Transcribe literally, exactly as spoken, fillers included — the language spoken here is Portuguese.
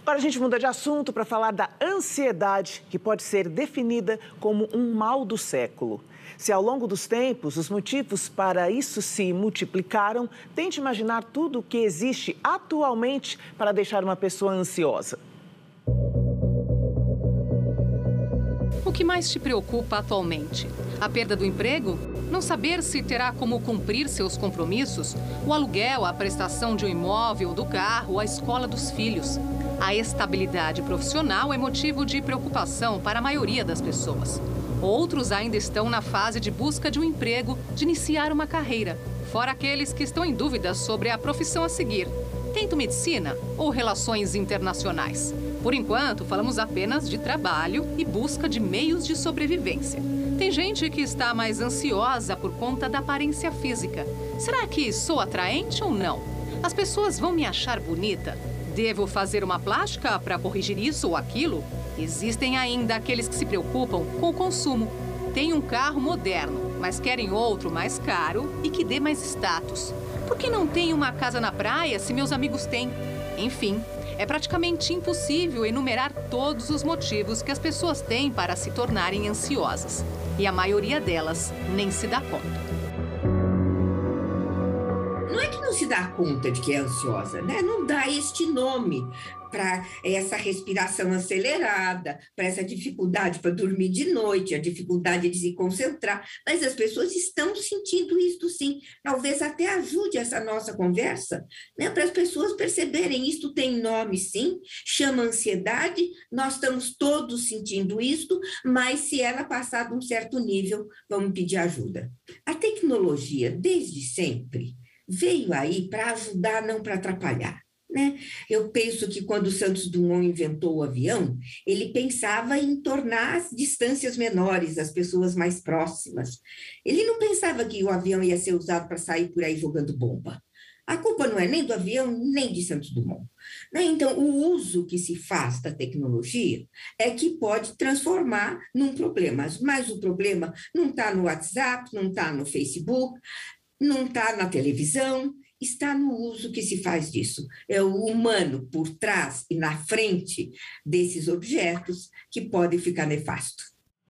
Agora a gente muda de assunto para falar da ansiedade, que pode ser definida como um mal do século. Se ao longo dos tempos os motivos para isso se multiplicaram, tente imaginar tudo o que existe atualmente para deixar uma pessoa ansiosa. O que mais te preocupa atualmente? A perda do emprego? Não saber se terá como cumprir seus compromissos? O aluguel, a prestação de um imóvel, do carro, a escola dos filhos? A estabilidade profissional é motivo de preocupação para a maioria das pessoas. Outros ainda estão na fase de busca de um emprego, de iniciar uma carreira. Fora aqueles que estão em dúvida sobre a profissão a seguir. Tento medicina ou relações internacionais? Por enquanto, falamos apenas de trabalho e busca de meios de sobrevivência. Tem gente que está mais ansiosa por conta da aparência física. Será que sou atraente ou não? As pessoas vão me achar bonita? Devo fazer uma plástica para corrigir isso ou aquilo? Existem ainda aqueles que se preocupam com o consumo. Tem um carro moderno, mas querem outro mais caro e que dê mais status. Por que não tem uma casa na praia se meus amigos têm? Enfim, é praticamente impossível enumerar todos os motivos que as pessoas têm para se tornarem ansiosas. E a maioria delas nem se dá conta. Não é que não se dá conta de que é ansiosa, né? Não dá este nome para essa respiração acelerada, para essa dificuldade para dormir de noite, a dificuldade de se concentrar, mas as pessoas estão sentindo isso sim. Talvez até ajude essa nossa conversa, né? Para as pessoas perceberem, isto tem nome sim, chama ansiedade, nós estamos todos sentindo isto, mas se ela passar de um certo nível, vamos pedir ajuda. A tecnologia, desde sempre, veio aí para ajudar, não para atrapalhar. Né? Eu penso que quando Santos Dumont inventou o avião, ele pensava em tornar as distâncias menores, as pessoas mais próximas. Ele não pensava que o avião ia ser usado para sair por aí jogando bomba. A culpa não é nem do avião, nem de Santos Dumont. Né? Então, o uso que se faz da tecnologia é que pode transformar num problema. Mas o problema não está no WhatsApp, não está no Facebook, não está na televisão, está no uso que se faz disso. É o humano por trás e na frente desses objetos que pode ficar nefasto.